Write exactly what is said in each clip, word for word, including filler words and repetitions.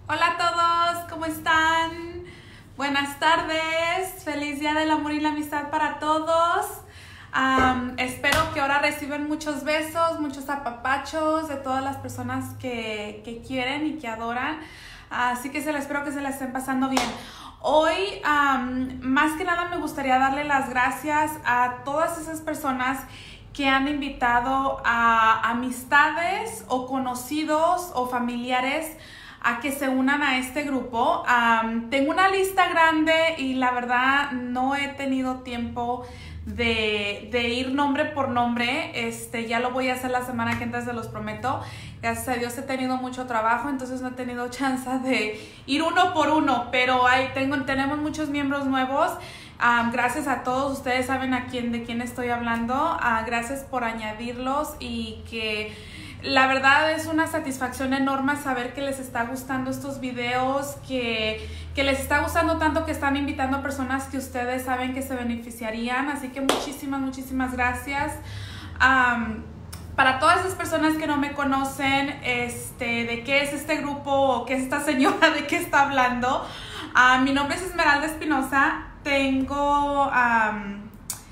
Hola a todos, ¿cómo están? Buenas tardes, feliz día del amor y la amistad para todos. Um, espero que ahora reciban muchos besos, muchos apapachos de todas las personas que, que quieren y que adoran. Así que se les espero que se la estén pasando bien. Hoy, um, más que nada, me gustaría darle las gracias a todas esas personas que han invitado a amistades o conocidos o familiares a que se unan a este grupo. Um, tengo una lista grande y la verdad no he tenido tiempo de, de ir nombre por nombre. Este, ya lo voy a hacer la semana que entra, se los prometo. Gracias a Dios he tenido mucho trabajo, entonces no he tenido chance de ir uno por uno, pero ahí tengo, tenemos muchos miembros nuevos. Um, gracias a todos, ustedes saben a quién, de quién estoy hablando. Uh, gracias por añadirlos y que la verdad es una satisfacción enorme saber que les está gustando estos videos, que, que les está gustando tanto que están invitando a personas que ustedes saben que se beneficiarían. Así que muchísimas, muchísimas gracias. Um, para todas esas personas que no me conocen, este, de qué es este grupo o qué es esta señora, de qué está hablando. Uh, mi nombre es Esmeralda Espinosa. Tengo... Um,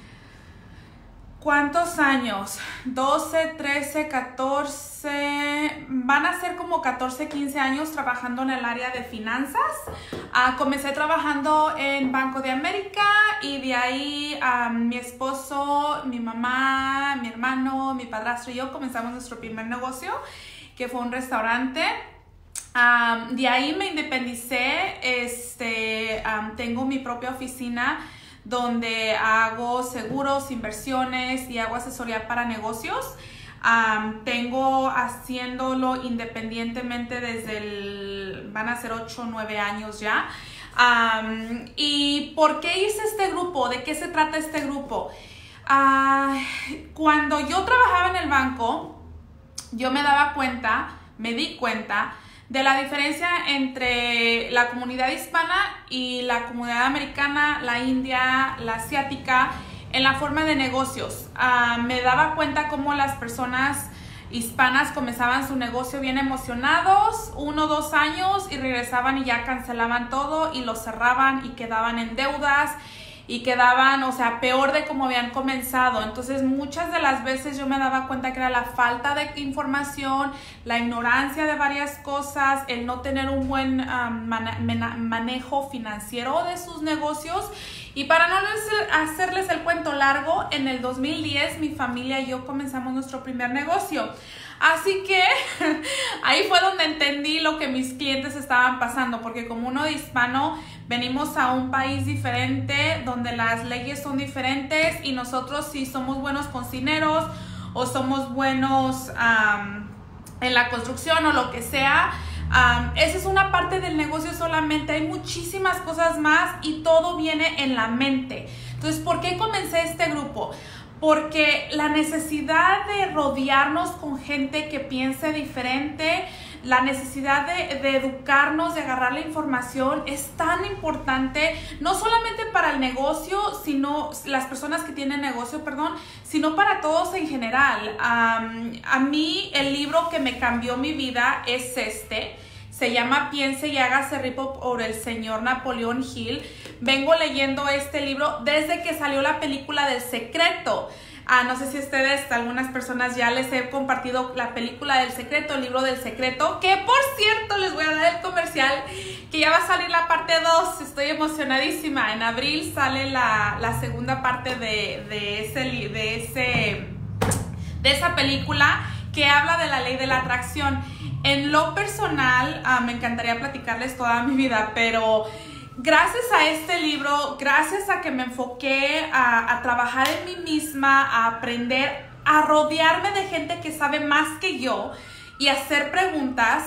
¿Cuántos años? doce, trece, catorce, van a ser como catorce, quince años trabajando en el área de finanzas. Uh, comencé trabajando en Banco de América y de ahí um, mi esposo, mi mamá, mi hermano, mi padrastro y yo comenzamos nuestro primer negocio, que fue un restaurante. Um, de ahí me independicé, este, um, tengo mi propia oficina donde hago seguros, inversiones y hago asesoría para negocios. Um, tengo haciéndolo independientemente desde el, van a ser ocho o nueve años ya. Um, ¿Y por qué hice este grupo? ¿De qué se trata este grupo? Uh, cuando yo trabajaba en el banco, yo me daba cuenta, me di cuenta de la diferencia entre la comunidad hispana y la comunidad americana, la india, la asiática, en la forma de negocios. Uh, me daba cuenta cómo las personas hispanas comenzaban su negocio bien emocionados, uno o dos años, y regresaban y ya cancelaban todo y lo cerraban y quedaban en deudas y quedaban, o sea, peor de como habían comenzado. Entonces muchas de las veces yo me daba cuenta que era la falta de información, la ignorancia de varias cosas, el no tener un buen um, man manejo financiero de sus negocios. Y para no hacerles el cuento largo, en el dos mil diez mi familia y yo comenzamos nuestro primer negocio. Así que ahí fue donde entendí lo que mis clientes estaban pasando, porque como uno de hispano venimos a un país diferente donde las leyes son diferentes y nosotros si somos buenos cocineros o somos buenos um, en la construcción o lo que sea, um, esa es una parte del negocio solamente. Hay muchísimas cosas más y todo viene en la mente. Entonces, ¿por qué comencé este grupo? Porque la necesidad de rodearnos con gente que piense diferente, la necesidad de, de educarnos, de agarrar la información es tan importante, no solamente para el negocio, sino las personas que tienen negocio, perdón, sino para todos en general. Um, a mí el libro que me cambió mi vida es este. Se llama Piense y hágase rico por el señor Napoleón Hill. Vengo leyendo este libro desde que salió la película del Secreto. Ah, no sé si ustedes, algunas personas ya les he compartido la película del Secreto, el libro del Secreto, que por cierto les voy a dar el comercial, que ya va a salir la parte dos, estoy emocionadísima. En abril sale la, la segunda parte de, de, ese, de, ese, de esa película que habla de la ley de la atracción. En lo personal, uh, me encantaría platicarles toda mi vida, pero gracias a este libro, gracias a que me enfoqué a, a trabajar en mí misma, a aprender, a rodearme de gente que sabe más que yo y hacer preguntas,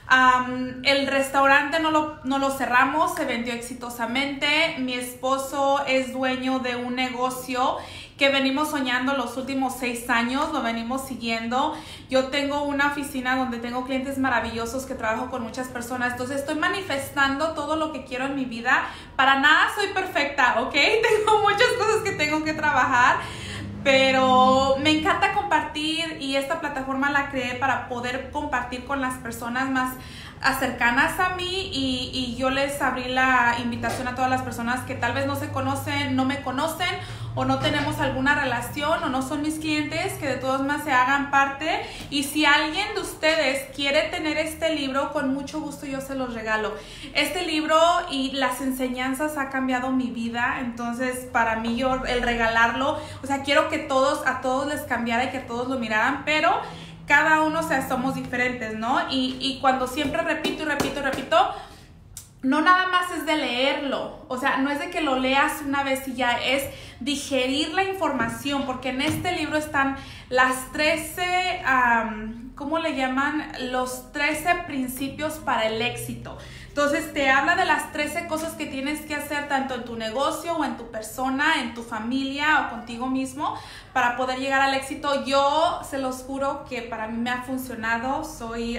um, el restaurante no lo, no lo cerramos, se vendió exitosamente. Mi esposo es dueño de un negocio que venimos soñando los últimos seis años, lo venimos siguiendo. Yo tengo una oficina donde tengo clientes maravillosos que trabajo con muchas personas, entonces estoy manifestando todo lo que quiero en mi vida. Para nada soy perfecta, ¿ok? Tengo muchas cosas que tengo que trabajar, pero me encanta compartir y esta plataforma la creé para poder compartir con las personas más cercanas a mí y, y yo les abrí la invitación a todas las personas que tal vez no se conocen, no me conocen o no tenemos alguna relación o no son mis clientes, que de todos más se hagan parte. Y si alguien de ustedes quiere tener este libro, con mucho gusto yo se los regalo. Este libro y las enseñanzas ha cambiado mi vida, entonces para mí yo el regalarlo, o sea, quiero que todos, a todos les cambiara y que todos lo miraran, pero cada uno, o sea, somos diferentes, ¿no? Y, y cuando siempre repito y repito y repito, no nada más es de leerlo, o sea, no es de que lo leas una vez y ya, es digerir la información, porque en este libro están las trece, um, ¿cómo le llaman? Los trece principios para el éxito. Entonces te habla de las trece cosas que tienes que hacer tanto en tu negocio o en tu persona, en tu familia o contigo mismo para poder llegar al éxito. Yo se los juro que para mí me ha funcionado. Soy,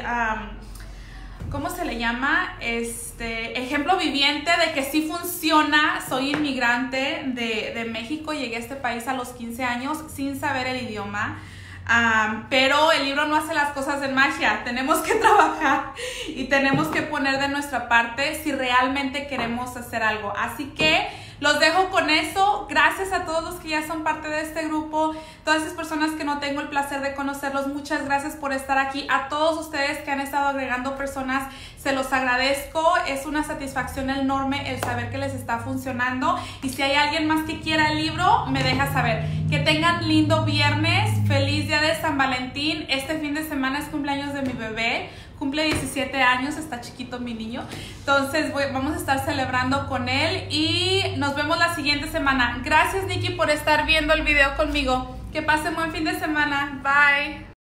um, ¿cómo se le llama? Este ejemplo viviente de que sí funciona. Soy inmigrante de, de México. Llegué a este país a los quince años sin saber el idioma. Um, pero el libro no hace las cosas de magia, tenemos que trabajar y tenemos que poner de nuestra parte si realmente queremos hacer algo. Así que los dejo con eso. Gracias a todos los que ya son parte de este grupo, todas esas personas que no tengo el placer de conocerlos, muchas gracias por estar aquí. A todos ustedes que han estado agregando personas, se los agradezco. Es una satisfacción enorme el saber que les está funcionando. Y si hay alguien más que quiera el libro, me deja saber. Que tengan lindo viernes, feliz día de San Valentín. Este fin de semana es cumpleaños de mi bebé. Cumple diecisiete años, está chiquito mi niño. Entonces voy, vamos a estar celebrando con él y nos vemos la siguiente semana. Gracias, Nikki, por estar viendo el video conmigo. Que pasen buen fin de semana. Bye.